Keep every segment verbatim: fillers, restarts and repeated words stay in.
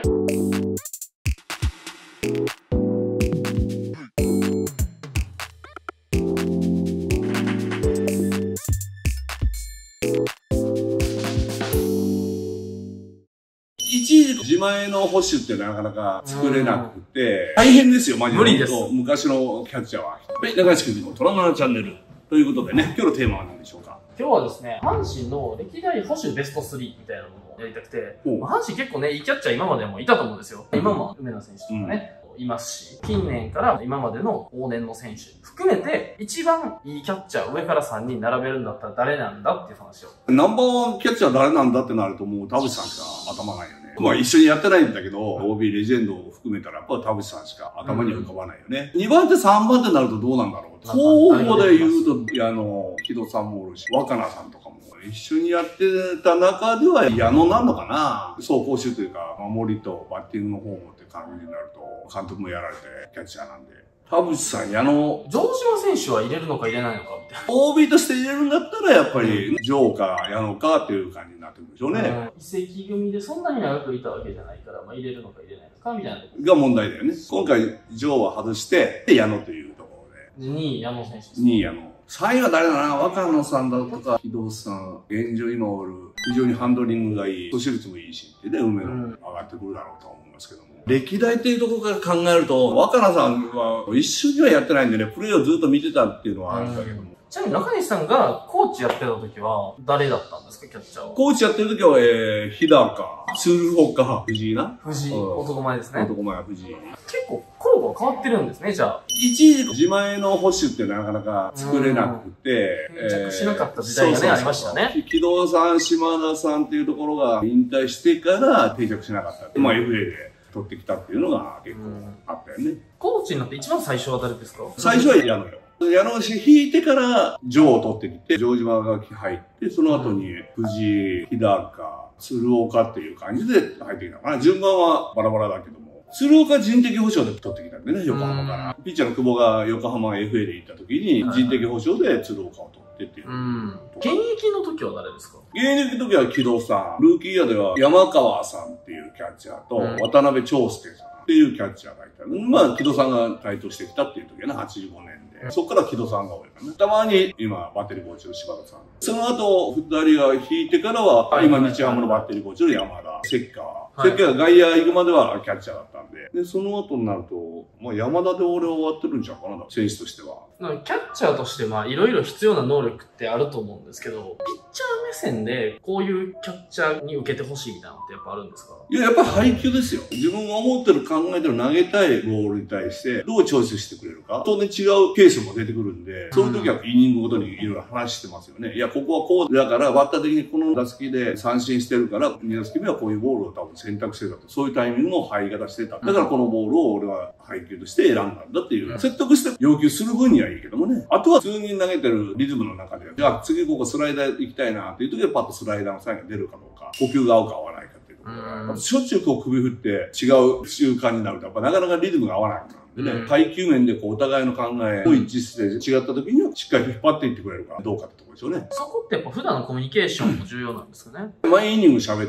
いちいち自前の捕手ってなかなか作れなくて、大変ですよ、マジで。 無理です。 昔のキャッチャーは。はい、中西君のトラマナチャンネル。ということでね、今日のテーマは何でしょうか？ 今日はですね、阪神の歴代捕手ベストスリーみたいなのをやりたくて、阪神結構ね、いいキャッチャー今までもいたと思うんですよ。今も梅野選手とかね、うん、いますし、近年から今までの往年の選手含めて、一番いいキャッチャー、上からさんにん並べるんだったら誰なんだっていう話を。 ナンバーワンキャッチャー誰なんだってなるともう田淵さんしか頭ないよね。まあ一緒にやってないんだけど、オービー レジェンドを含めたらやっぱ田淵さんしか頭に浮かばないよね。うん、にばん手さんばん手になるとどうなんだろう。候補で言うと、あの、木戸さんもおるし、若菜さんとかも一緒にやってた中では矢野なのかな。走攻守というか、守りとバッティングの方もって感じになると、監督もやられてキャッチャーなんで。田淵さん、矢野。 城島選手は入れるのか入れないのかみたいな。 オービー として入れるんだったら、やっぱり、城か矢野かっていう感じになってくるでしょうね。うん、 移籍組でそんなに長くいたわけじゃないから、まあ入れるのか入れないのかみたいな。 が問題だよね。今回、城は外して、で、矢野という。 にい矢野選手です。 にい矢野。さんいは誰だな、若野さんだとか、木戸さん、現状今おる、非常にハンドリングがいい、阻止率もいいし、で、梅野上がってくるだろうと思いますけども。うん、歴代っていうところから考えると、若菜さんは一緒にはやってないんでね、プレーをずっと見てたっていうのはあるんだけども。うん、 ちなみに中西さんがコーチやってた時は、誰だったんですか、キャッチャーは。 コーチやってる時は、えー、日高、鶴岡、藤井な。 藤井、男前ですね。 男前は藤井。 結構、コロコロ変わってるんですね、じゃあ。 いちいち自前の捕手ってなかなか作れなくて、 定着しなかった時代がね、ありましたね。 木戸さん、島田さんっていうところが引退してから定着しなかった。まあ エフエー で取ってきたっていうのが結構あったよね。 コーチになって一番最初は誰ですか？ 最初は矢野よ。矢野が引いてから、城を取ってきて、城島が入って、その後に藤井、日高、鶴岡っていう感じで入ってきたかな。順番はバラバラだけども。鶴岡人的保障で取ってきたんでね、横浜から。ピッチャーの久保が横浜 エフエー で行った時に、人的保障で鶴岡を取ってっていう。うん。 現役の時は誰ですか？ 現役の時は木戸さん。ルーキーイヤーでは山川さんっていうキャッチャーと、渡辺長介さんっていうキャッチャーがいた。まあ、木戸さんが台頭してきたっていう時はね、はちじゅうごねんで。そっから木戸さんが多いかな。たまに今、バッテリーコーチの柴田さん。その後、二人が引いてからは、今、日ハムのバッテリーコーチの山田、関川。関川が外野行くまではキャッチャーだったんで。で、その後になると、まあ、山田で俺は終わってるんちゃうかな、選手としては。 キャッチャーとしてまあいろいろ必要な能力ってあると思うんですけど、ピッチャー目線でこういうキャッチャーに受けてほしいみたいなのってやっぱあるんですか？ いや、やっぱり配球ですよ。自分が思ってる、考えてる投げたいボールに対してどうチョイスしてくれるか。当然違うケースも出てくるんで、そういう時はイニングごとにいろいろ話してますよね。いや、ここはこうだから、バッター的にこの打席で三振してるから、に打席目はこういうボールを多分選択してたと。そういうタイミングの入り方してた。だからこのボールを俺は配球として選んだんだっていう。説得して要求する分にはいいけどもね。あとは普通に投げてるリズムの中で、じゃあ次ここスライダー行きたいなっていう時はパッとスライダーのサインが出るかどうか、呼吸が合うか合わないかっていうところで、しょっちゅうこう首振って違う習慣になると、やっぱなかなかリズムが合わないんでね、配球面でこうお互いの考えを一致して違った時にはしっかり引っ張っていってくれるかどうかってところでしょうね。 そこってやっぱ普段のコミュニケーションも重要なんですかね。 毎イニング喋って、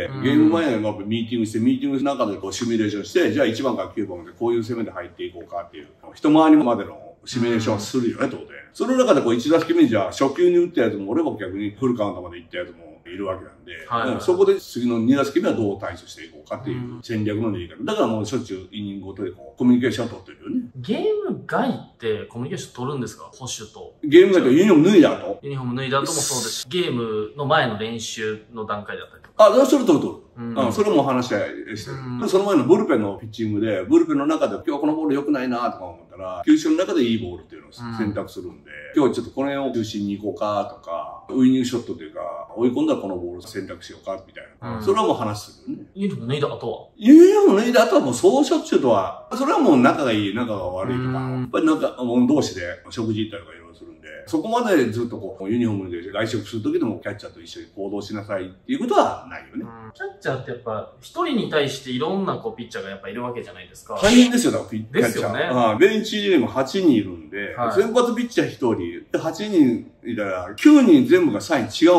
ゲーム前のミーティングして、ミーティングの中でこうシミュレーションして、じゃあいちばんからきゅうばんまでこういう攻めで入っていこうかっていう、一回りまでのシミュレーションするよね、ってことで。その中でこういち打席目にじゃあ初球に打ったやつも、俺も逆にフルカウントまで行ったやつもいるわけなんで、はい、そこで次のに打席目はどう対処していこうかっていう戦略の練り方。だからもうしょっちゅうイニングごとでこうコミュニケーションを取ってるよね。 ゲーム外ってコミュニケーション取るんですか？捕手と。 ゲーム外とユニフォーム脱いだ後。 ユニフォーム脱いだ後もそうですし、ゲームの前の練習の段階だったりとか。 あ、だからそれ取る取る。うん、それも話し合いしてる。その前のブルペンのピッチングで、ブルペンの中で今日はこのボール良くないなとか思ったら、球種の中でいいボールっていうのを選択するんで、うん、今日はちょっとこの辺を中心に行こうかとか、ウイニングショットというか、追い込んだらこのボールを選択しようかみたいな。うん、それはもう話するよね。 ユニフォーム脱いだ後はユニフォーム脱いだ後はもうそうしょっちゅうとは、それはもう仲がいい、仲が悪いとか、やっぱりなんか、同士で食事行ったりとかいろいろするんで、そこまでずっとこう、ユニフォームで外食するときでもキャッチャーと一緒に行動しなさいっていうことはないよね。 うん、キャッチャーってやっぱ、一人に対していろんなこうピッチャーがやっぱいるわけじゃないですか。 大変ですよ、だからピッチャー。 ですよね。 ああ、ベンチにもはちにんいるんで、はい、先発ピッチャーひとり、はちにんいたらきゅうにん全部がサイン違うんでね。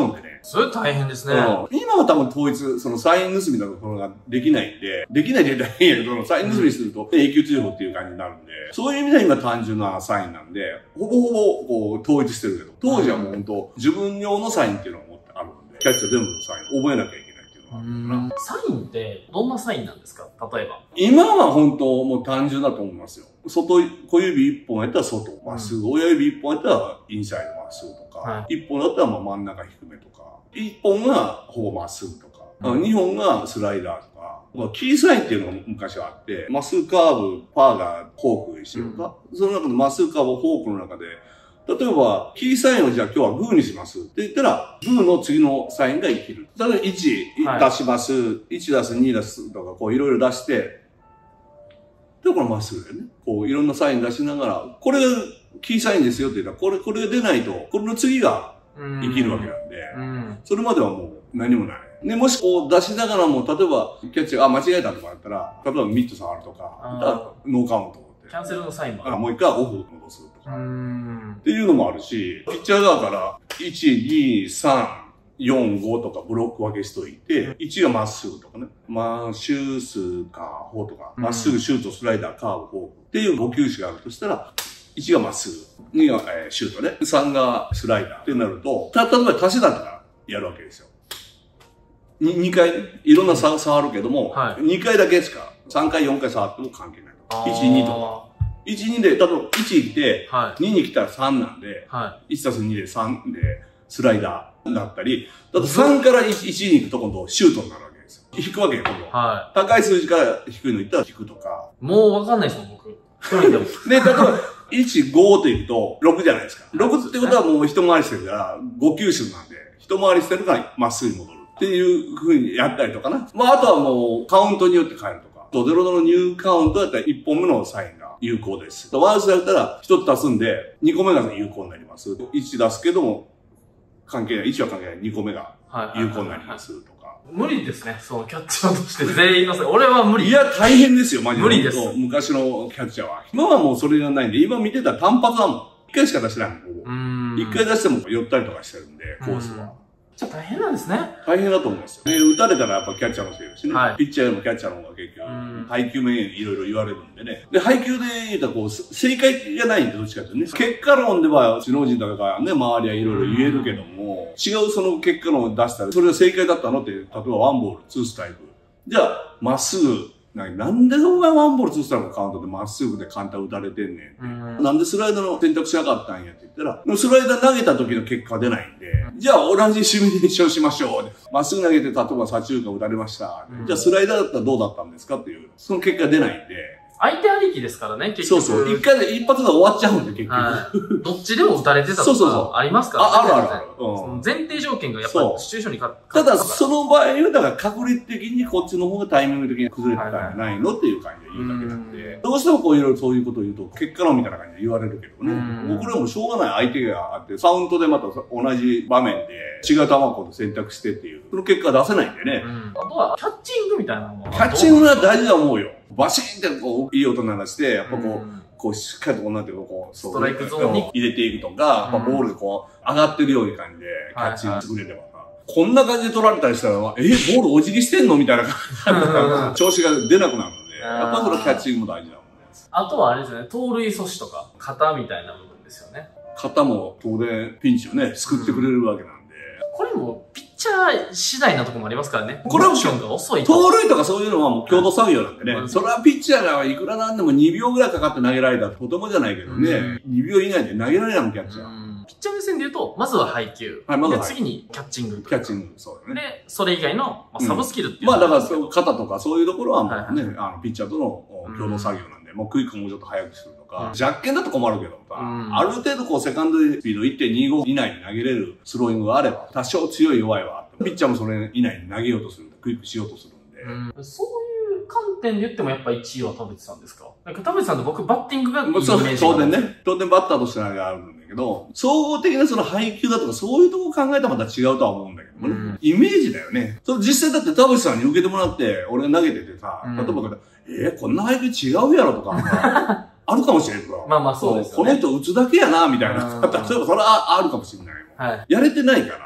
それ大変ですね。 うん、今は多分統一、そのサイン盗みのところができないんで、できないで大変やけど、サイン盗みすると永久追放っていう感じになるんで、そういう意味では今単純なサインなんで、ほぼほぼこう統一してるけど、当時はもう本当自分用のサインっていうのを持ってあるんで、キャッチャー全部のサイン覚えなきゃいけないっていうのがあるんだな。 サインってどんなサインなんですか？例えば。 今は本当もう単純だと思いますよ。外、小指一本やったら外、まっすぐ、親指一本やったらインサイドまっすぐとか、一、はい、本だったらまあ真ん中低めとか、一本がほぼまっすぐとか、うん、二本がスライダーとか、まあ、キーサインっていうのが昔はあって、まっすぐカーブ、パーがフォークにしようか、うん、その中でまっすぐカーブ、フォークの中で、例えば、キーサインをじゃあ今日はグーにしますって言ったら、グーの次のサインが生きる。例えばいち出します、はい、いち出す、に出すとか、こういろいろ出して、で、これまっすぐだよね。こういろんなサイン出しながら、これがキーサインですよって言ったら、これ、これが出ないと、これの次が生きるわけなんで、うん、それまではもう何もない。で、もしこう出しながらも、例えば、キャッチャーが、あ、間違えたとかだったら、例えばミット触るとか、ノーカウント。 キャンセルのサインもある。 あ、もう一回オフ戻すとか。っていうのもあるし、ピッチャー側から、いち、に、さん、よん、ごとかブロック分けしといて、いちがまっすぐとかね。まあ、シュースか、フォーとか、まっすぐシュート、スライダー、カーブ、フォークっていうご球種があるとしたら、いちがまっすぐ、にが、えー、シュートね、さんがスライダーってなると、た、例えば足し算とかやるわけですよ。に、にかい、いろんな差、触るけども、はい、にかいだけしか、さんかい、よんかい触っても関係ない。いち、にとか。いち、にで、例えばいち行って、はい、にに来たらさんなんで、はい、いちたすにでさんでスライダーになったり、だとさんからいち、いちに行くと今度シュートになるわけですよ。引くわけよ、今度。はい、高い数字から低いの行ったら引くとか。 もうわかんないですもん、僕。一人でも。 で、例えば、いち、ごと行くとろくじゃないですか。ろくってことはもう一回りしてるから、ご球種なんで、一回りしてるからまっすぐに戻る。っていう風にやったりとかな。まあ、あとはもうカウントによって変えるとか。ゼロのニューカウントだったらいっぽんめのサインが有効です。ワンスだったらひとつ足すんで、にこめが有効になります。いち出すけども、関係ない。いちは関係ない。にこめが有効になりますとか。 無理ですね。そのキャッチャーとして全員のせい。俺は無理。 いや、大変ですよ、マジで。 無理です。 昔のキャッチャーは。今はもうそれがないんで、今見てたら単発だもん。いっかいしか出してないもん。いっかい出しても寄ったりとかしてるんで、コースは。 じゃあ大変なんですね。 大変だと思いますよ。ね、打たれたらやっぱキャッチャーのせいだしね。はい、ピッチャーよりもキャッチャーの方が結局、配球面いろいろ言われるんでね。で、配球で言うたらこう、正解がないんで、どっちかというとね。結果論では、首脳陣だからね、周りはいろいろ言えるけども、違うその結果論を出したら、それが正解だったのって、例えばワンボール、ツーストライク。じゃあ、まっすぐ、なんでお前ワンボールツーストライクのカウントでまっすぐで簡単打たれてんねん。なんでスライダーの選択しなかったんやって言ったら、スライダー投げた時の結果出ないんで、じゃあ同じシミュレーションしましょう。まっすぐ投げて、例えば左中間打たれました。じゃあスライダーだったらどうだったんですかっていう、その結果出ないんで。 相手ありきですからね、結局。 そうそう。一回で、一発で終わっちゃうんで、結局。はい、 どっちでも打たれてたとかありますからね。 あ、あるあるある。 うん、その前提条件がやっぱりシチュエーションにかただ、その場合は、だから確率的にこっちの方がタイミング的に崩れてたんじゃないのっていう感じで言うだけなんで、どうしてもこういろいろそういうことを言うと、結果論みたいな感じで言われるけどね。僕らもしょうがない相手があって、カウントでまた同じ場面で違う球を選択してっていう、その結果出せないんでね。 うん、あとは、キャッチングみたいなのは。 キャッチングは大事だと思うよ。バシーンってこう、いい音鳴らして、やっぱこう、うん、こう、しっかりとこうなんていうか、こう、 ストライクゾーンに入れていくとか、うん、ボールでこう、上がってるような感じで、キャッチングしてくれればさ、はいはい、こんな感じで取られたりしたら、え、ボールお辞儀してんのみたいな感じで、調子が出なくなるので、やっぱそのキャッチングも大事だもんね。 あとはあれですよね、盗塁阻止とか、肩みたいな部分ですよね。 肩も当然ピンチをね、救ってくれるわけなんで。 これも、ピッチャー次第なところもありますからね。 これは、 モーションが遅いと。 盗塁とかそういうのはもう共同作業なんでね。うん、それはピッチャーがいくらなんでもにびょうぐらいかかって投げられたらとてもじゃないけどね。うん、にびょう以内で投げられないもん、キャッチャー。うん、ピッチャー目線で言うと、まずは配球。はい、まずは。次にキャッチング。 キャッチング、そうだね。 で、それ以外の、まあ、サブスキルっていう、 うん。まあだからそう、肩とかそういうところはもうね、はいはい、あの、ピッチャーとの共同作業なんで、もうクイックもうちょっと早くするとか、うん、弱点だと困るけどさ、うん、ある程度こうセカンドスピード いってんにご 以内に投げれるスローイングがあれば、多少強い弱いはあっても、ピッチャーもそれ以内に投げようとする、クイックしようとするんで。 うん、そういう観点で言ってもやっぱいちいは田淵さんですか？なんか田淵さんって僕バッティングがいいイメージがある。 当然ね。当然バッターとしてはあるんだけど、総合的なその配球だとかそういうところを考えたらまた違うとは思うんだけどもね。うん、イメージだよね。その実際だって田淵さんに受けてもらって、俺が投げててさ、うん、例えば、えー、こんな配球違うやろとか、あるかもしれんから。 まあまあそうですよね。 この人打つだけやな、みたいな。例えばそれはあるかもしれないもん。はい、やれてないからさ、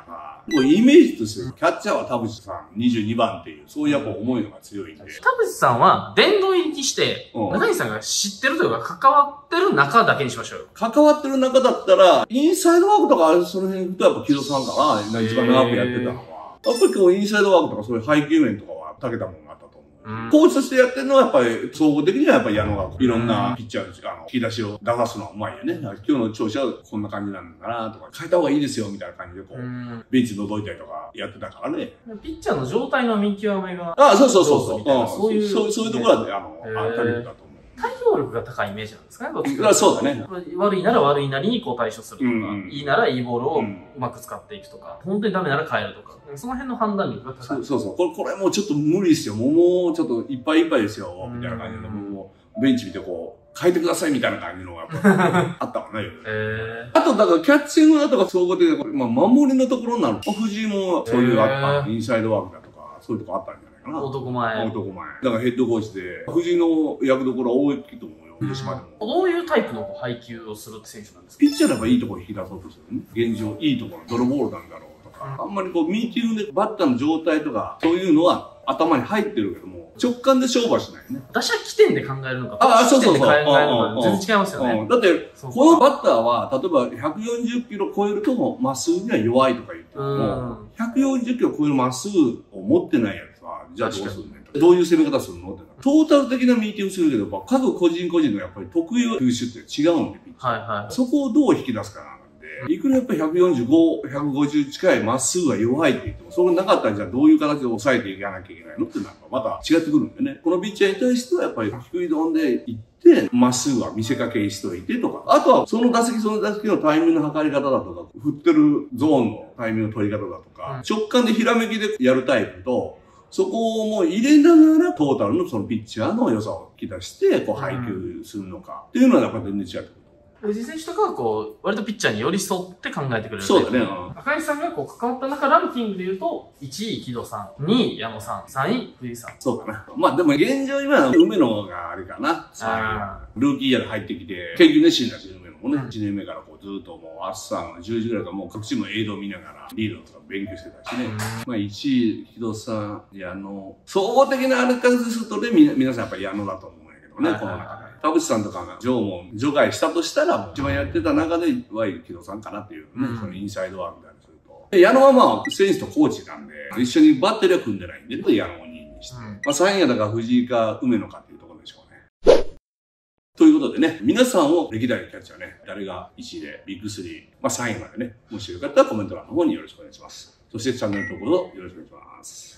もうイメージとして、キャッチャーは田淵さんにじゅうにばんっていう、そういうやっぱ思いのが強いんで。 田淵さんは殿堂入りして、うん、中西さんが知ってるというか関わってる中だけにしましょうよ。 関わってる中だったら、インサイドワークとかその辺行くとやっぱ木戸さんかな、一番長くやってたのは。やっぱり今日インサイドワークとかそういう配球面とかは長けたものがあったと思う。コーチとしてやってるのはやっぱり、総合的にはやっぱり矢野がいろんなピッチャーの、あの、引き出しを出すのはうまいよね。今日の調子はこんな感じなんだなとか、変えた方がいいですよみたいな感じでこう、ベンチ覗いたりとかやってたからね。 ピッチャーの状態の見極めが。 ああ、そうそうそうそう。 そういう、 そういうところはね、あの、あったけどだと思う。 対応力が高いイメージなんですかね、どっちか。そうだね。 悪いなら悪いなりにこう対処するとか、いいならいいボールをうまく使っていくとか、本当にダメなら変えるとか、その辺の判断力が高い。 そうそう。これ、これもうちょっと無理ですよ。もうちょっといっぱいいっぱいですよ。みたいな感じで、もうベンチ見てこう、変えてくださいみたいな感じのがあったもんね。えー、あと、だからキャッチングだとか総合的な、まあ、守りのところになる。藤井もそういうあった、インサイドワークだとか、そういうとこあったんじゃないかな。 男前。 男前。だからヘッドコーチで、藤井の役どころは大きいと思うよ。広島でも。 どういうタイプの配球をする選手なんですか？ ピッチャーなんかいいところ引き出そうとするね。現状いいところ、ドロボールなんだろうとか。あんまりこう、ミーティングでバッターの状態とか、そういうのは頭に入ってるけども、直感で勝負はしないね。 打者起点で考えるのか、 ああ、そうそうそう。 考えるのか全然違いますよね。 だって、このバッターは、例えばひゃくよんじゅっキロ超えるともまっすぐには弱いとか言っても、ひゃくよんじゅっキロ超えるまっすぐを持ってないやつは、じゃあどうするねどういう攻め方するのって。トータル的なミーティングするけど、各個人個人のやっぱり得意球種って違うんで、ピッチャー。はいはい。そこをどう引き出すかなんで、いくらやっぱりひゃくよんじゅうご、ひゃくごじゅう近いまっすぐが弱いって言っても、それがなかったらじゃあどういう形で抑えていかなきゃいけないのってなんかまた違ってくるんでね。このピッチャーに対してはやっぱり低いドンで行って、まっすぐは見せかけしといてとか、あとはその打席その打席のタイミングの測り方だとか、振ってるゾーンのタイミングの取り方だとか、直感でひらめきでやるタイプと、そこをもう入れながらトータルのそのピッチャーの良さを引き出して、こう配球するのかっていうのはやっぱり全然違ってくる。 藤井選手とかはこう、割とピッチャーに寄り添って考えてくれる。 そうだね。 赤井さんがこう関わった中、ランキングで言うと、いちい木戸さん、にい矢野さん、さんい藤井さん。 そうだな。まあでも現状今の梅野があれかな。ルーキーイヤーで入ってきて、研究熱心だし、梅野もね、いちねんめからこうずっともう、あっさん、じゅうじぐらいからもう各チームの映像を見ながら、リードとか勉強してたしね。まあいちい木戸さん、矢野。総合的なあれからするとね、皆さんやっぱり矢野だと思うんやけどね、この中で。田淵さんとかがジョーも除外したとしたら、一番やってた中では木戸さんかなっていうね、うん、そのインサイドワークであるすると。矢野はまあ、選手とコーチなんで、一緒にバッテリーは組んでないんで、矢野をにいにして。うん、まあさんいがだから藤井か梅野かっていうところでしょうね。ということでね、皆さんを歴代のキャッチャーね、誰がいちいで、ビッグスリー、まあさんいまでね、もしよかったらコメント欄の方によろしくお願いします。そしてチャンネル登録をよろしくお願いします。